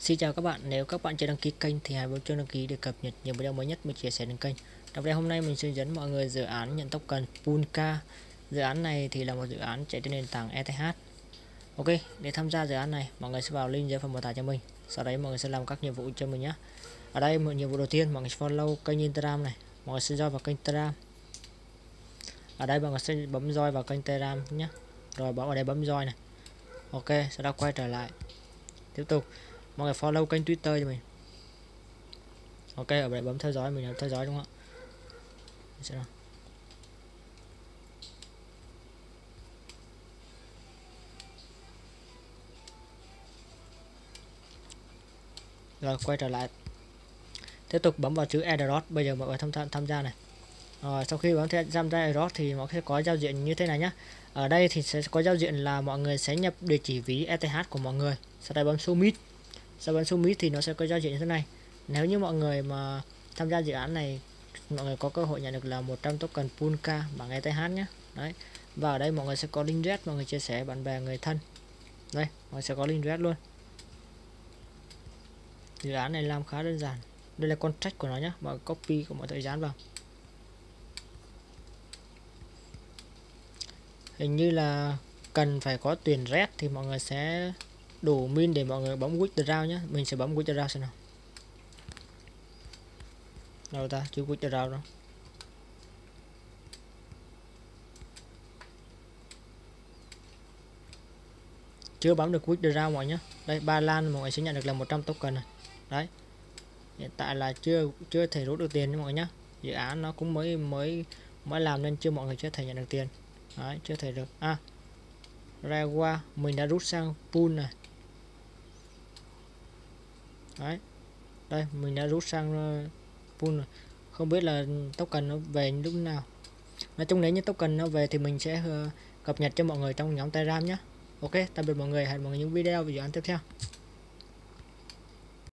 Xin chào các bạn, nếu các bạn chưa đăng ký kênh thì hãy bấm chuông đăng ký để cập nhật nhiều video mới nhất mình chia sẻ đến kênh. Trong video hôm nay mình sẽ dẫn mọi người dự án nhận token Pulka. Dự án này thì là một dự án chạy trên nền tảng ETH. Ok, để tham gia dự án này, mọi người sẽ vào link dưới phần mô tả cho mình. Sau đấy mọi người sẽ làm các nhiệm vụ cho mình nhé. Ở đây một nhiệm vụ đầu tiên, mọi người follow kênh Instagram này, mọi người sẽ join vào kênh Telegram. Ở đây mọi người sẽ bấm join vào kênh Telegram nhé. Rồi bấm ở đây bấm join này. Ok, sau đó quay trở lại. Tiếp tục mọi người follow kênh Twitter cho mình. Ok, ở đây bấm theo dõi, mình theo dõi đúng không ạ? Rồi quay trở lại, tiếp tục bấm vào chữ airdrop. Bây giờ mọi người tham gia này. Rồi sau khi bấm tham gia airdrop thì mọi người sẽ có giao diện như thế này nhé. Ở đây thì sẽ có giao diện là mọi người sẽ nhập địa chỉ ví ETH của mọi người, sau đây bấm submit. Sau bấm submit thì nó sẽ có giao diện như thế này. Nếu như mọi người mà tham gia dự án này, mọi người có cơ hội nhận được là 100 token Pulka bằng ETH nhé. Đấy. Và ở đây mọi người sẽ có link red, mọi người chia sẻ bạn bè người thân. Đây, mọi người sẽ có link red luôn. Dự án này làm khá đơn giản. Đây là contract của nó nhé, mọi copy của mọi thời gian vào. Hình như là cần phải có tiền red thì mọi người sẽ đủ min để mọi người bấm withdraw nhé. Mình sẽ bấm withdraw xem nào. Đâu ta, chưa withdraw đâu. Chưa bấm được withdraw mọi nhé. Đây, Ba Lan mọi người sẽ nhận được là 100 token này. Đấy. Hiện tại là chưa thể rút được tiền nha mọi người nhé. Dự án nó cũng mới làm nên chưa mọi người chưa thể nhận được tiền. Đấy, chưa thể được. Ra qua mình đã rút sang pool này. Đấy. Đây, mình đã rút sang pool rồi. Không biết là token nó về lúc nào. Nói chung nếu như token nó về thì mình sẽ cập nhật cho mọi người trong nhóm Telegram nhé. Ok, tạm biệt mọi người, hẹn mọi người những video về dự án tiếp theo.